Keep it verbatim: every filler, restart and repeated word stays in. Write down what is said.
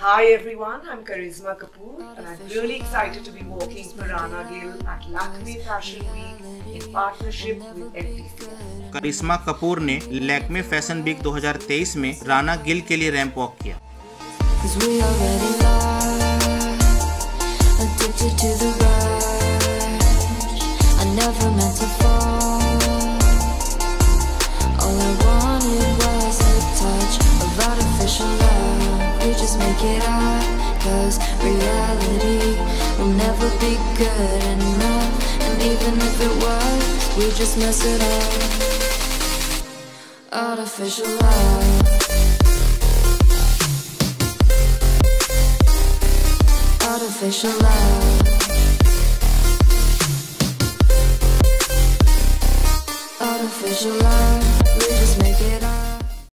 Hi everyone, I'm Karisma Kapoor and I'm really excited to be working for Ranna Gill at Lakme Fashion Week in partnership with F D C. करिश्मा कपूर ने Lakme fashion week दो हज़ार तेईस में राना गिल के लिए ramp walk किया। Just make it out, cause reality will never be good enough. And even if it was, we just mess it up. Artificial love, artificial love.